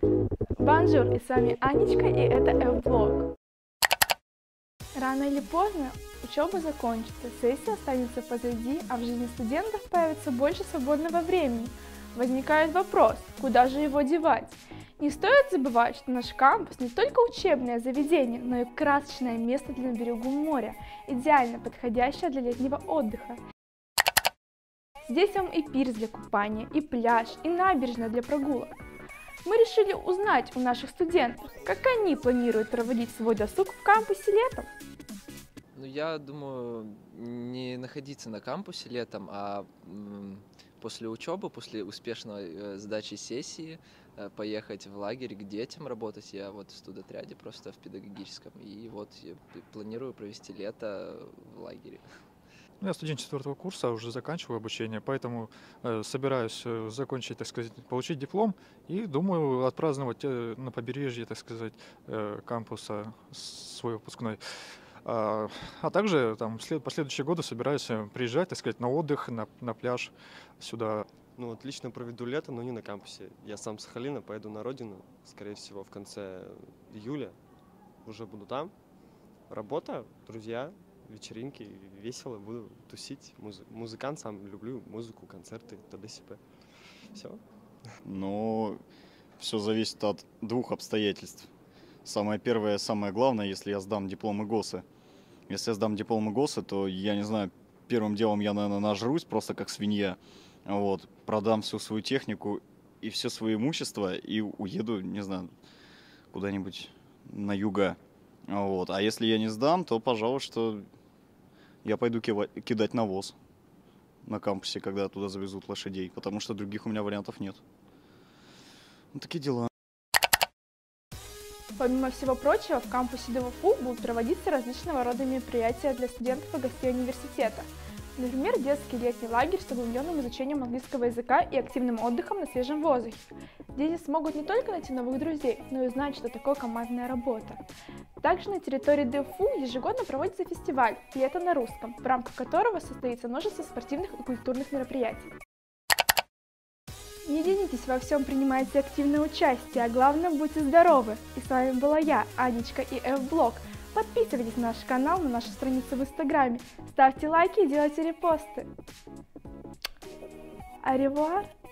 Бонжур, и с вами Анечка, и это F-блог. Рано или поздно учеба закончится, сессия останется позади, а в жизни студентов появится больше свободного времени. Возникает вопрос, куда же его девать? Не стоит забывать, что наш кампус не только учебное заведение, но и красочное место на берегу моря, идеально подходящее для летнего отдыха. Здесь вам и пирс для купания, и пляж, и набережная для прогулок. Мы решили узнать у наших студентов, как они планируют проводить свой досуг в кампусе летом. Я думаю, не находиться на кампусе летом, а после учебы, после успешной сдачи сессии поехать в лагерь к детям работать. Я вот в студотряде просто в педагогическом, и вот я планирую провести лето в лагере. Я студент 4-го курса, уже заканчиваю обучение, поэтому собираюсь закончить, так сказать, получить диплом и думаю отпраздновать на побережье, так сказать, кампуса свой выпускной. А также там последующие годы собираюсь приезжать, так сказать, на отдых, на пляж сюда. Отлично проведу лето, но не на кампусе. Я сам с Сахалина, поеду на родину, скорее всего, в конце июля. Уже буду там. Работа, друзья, вечеринки, весело, буду тусить. Музыкант сам, люблю музыку, концерты, т.д. сп. Все. Все зависит от двух обстоятельств. Самое первое, самое главное, если я сдам диплом ИГОСа. Если я сдам диплом ИГОСа, то, я не знаю, первым делом я, наверное, нажрусь просто как свинья. Продам всю свою технику и все свое имущество и уеду, не знаю, куда-нибудь на юга. А если я не сдам, то, пожалуй, что я пойду кидать навоз на кампусе, когда туда завезут лошадей, потому что других у меня вариантов нет. Такие дела. Помимо всего прочего, в кампусе ДВФУ будут проводиться различного рода мероприятия для студентов и гостей университета. Например, детский летний лагерь с углубленным изучением английского языка и активным отдыхом на свежем воздухе. Дети смогут не только найти новых друзей, но и узнать, что такое командная работа. Также на территории ДФУ ежегодно проводится фестиваль «Лето на русском», в рамках которого состоится множество спортивных и культурных мероприятий. Не ленитесь во всем, принимайте активное участие, а главное, будьте здоровы! И с вами была я, Анечка и F-блог. Подписывайтесь на наш канал, на нашу страницу в Инстаграме, ставьте лайки и делайте репосты. Au revoir!